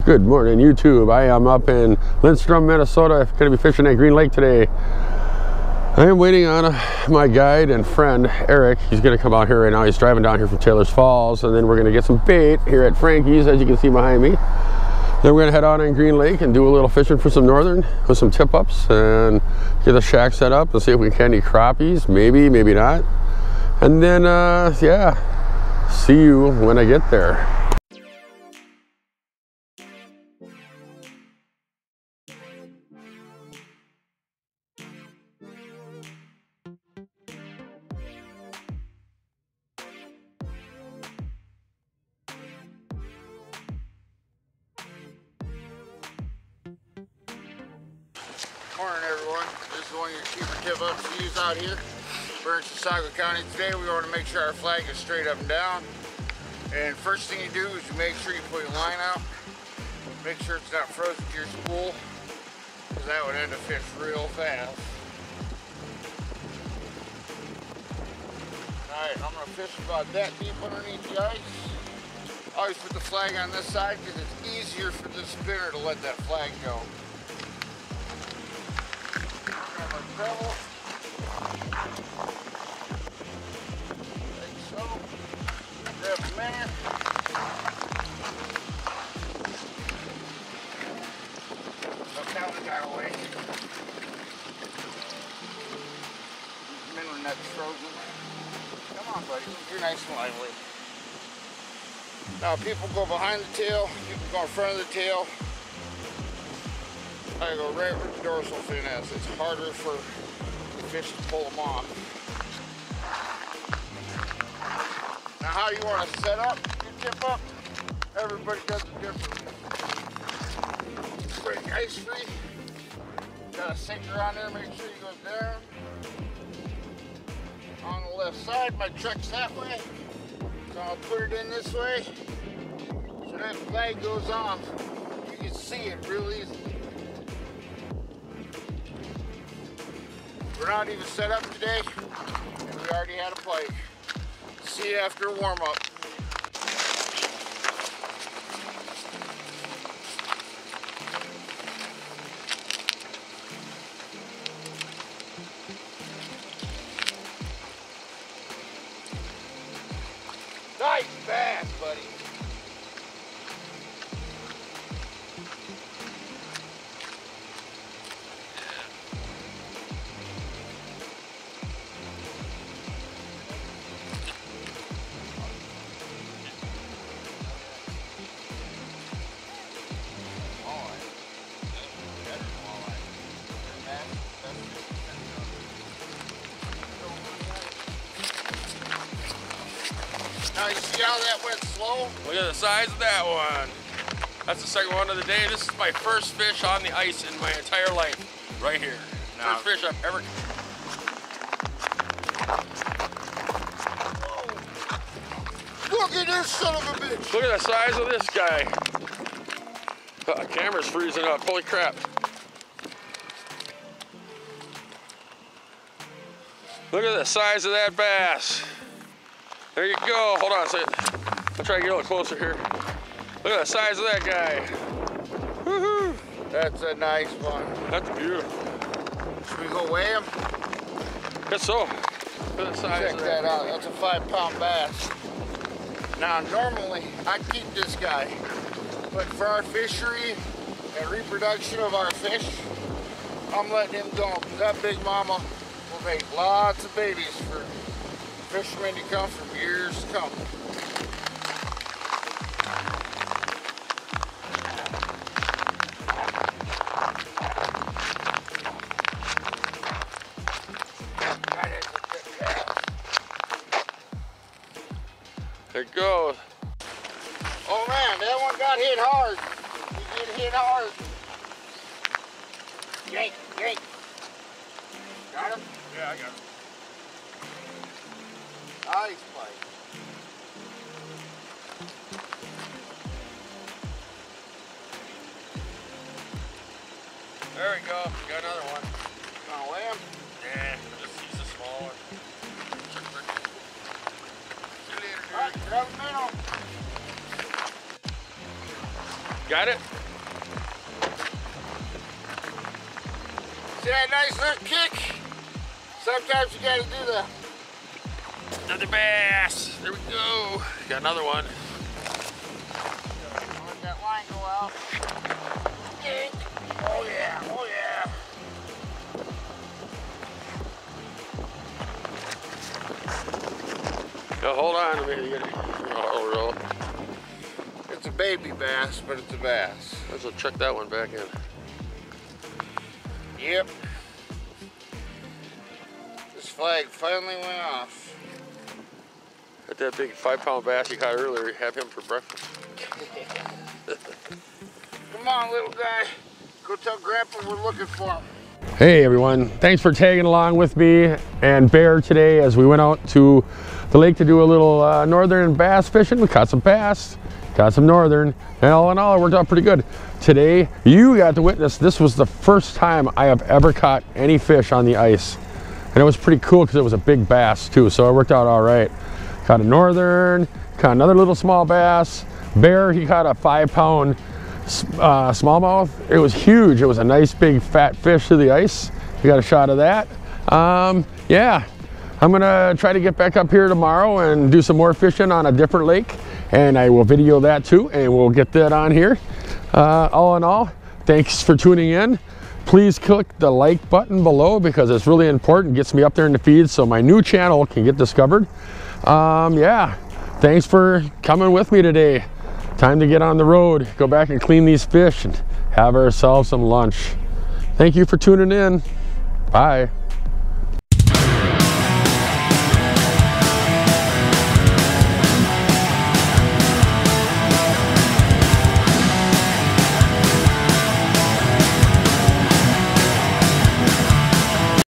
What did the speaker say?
Good morning, YouTube. I am up in Lindstrom, Minnesota. I'm going to be fishing at Green Lake today. I am waiting on my guide and friend, Eric. He's going to come out here right now. He's driving down here from Taylor's Falls, and then we're going to get some bait here at Frankie's, as you can see behind me. Then we're going to head out on Green Lake and do a little fishing for some northern with some tip-ups and get the shack set up and see if we can catch any crappies. Maybe, maybe not. And then, yeah, see you when I get there. Morning, everyone. This is one of your cheaper tip-ups to use out here. We're in Chisago County today. We want to make sure our flag is straight up and down. And first thing you do is you make sure you put your line out. Make sure it's not frozen to your spool, because that would end the fish real fast. Alright, I'm going to fish about that deep underneath the ice. I always put the flag on this side because it's easier for the spinner to let that flag go. Grab our treble. Like so. Grab a minute. Look down the guy away. Minnow net's frozen. Come on, buddy. You're nice and lively. Now, people go behind the tail. You can go in front of the tail. I go right where the dorsal fin is. It's harder for the fish to pull them off. Now, how you want to set up your tip up, everybody does it differently. Break ice free. Got a sinker on there, make sure you go down. On the left side, my truck's that way. So I'll put it in this way. So that flag goes off. You can see it real easy. We're not even set up today, and we already had a play. See you after warm up. Nice bass, buddy. Now you see how that went slow? Look at the size of that one. That's the second one of the day. This is my first fish on the ice in my entire life, right here. First fish I've ever. Whoa. Look at this son of a bitch. Look at the size of this guy. The camera's freezing up. Holy crap. Look at the size of that bass. There you go. Hold on a second. I'll try to get a little closer here. Look at the size of that guy. Woohoo! That's a nice one. That's beautiful. Should we go weigh him? Guess so. Look at the size Check of that out. That's a 5-pound bass. Now, normally, I keep this guy. But for our fishery and reproduction of our fish, I'm letting him go. That big mama will make lots of babies for fishermen to come from years to come. There it goes. Oh man, that one got hit hard. He did hit hard. Yank, yank. Got him? Yeah, I got it. Nice play. There we go. Got another one. Gonna weigh him? Yeah, just use a small one. See you later, dude. Alright, grab a minnow. Got it? See that nice little kick? Sometimes you gotta do the... Another bass. There we go. Got another one. Let that line go out. Oh yeah, oh yeah. Oh, hold on. Let me get it. Oh, It's a baby bass, but it's a bass. let's check that one back in. Yep. This flag finally went off. Got that big 5-pound bass you caught earlier. Have him for breakfast. Come on, little guy. Go tell Grandpa we're looking for him. Hey everyone, thanks for tagging along with me and Bear today as we went out to the lake to do a little northern bass fishing. We caught some bass, caught some northern, and all in all it worked out pretty good. Today you got to witness, this was the first time I have ever caught any fish on the ice. And it was pretty cool because it was a big bass too, so it worked out all right. Caught a northern, caught another little small bass. Bear, he caught a 5-pound smallmouth. It was huge. It was a nice big fat fish to the ice. We got a shot of that. Yeah, I'm gonna try to get back up here tomorrow and do some more fishing on a different lake, and I will video that too, and we'll get that on here. All in all, thanks for tuning in. Please click the like button below because it's really important. It gets me up there in the feed so my new channel can get discovered. Yeah, thanks for coming with me today. Time to get on the road, go back and clean these fish and have ourselves some lunch. Thank you for tuning in. Bye.